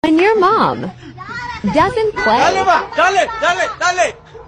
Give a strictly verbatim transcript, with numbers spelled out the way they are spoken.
When your mom doesn't play, Dale, va, dale, dale, dale.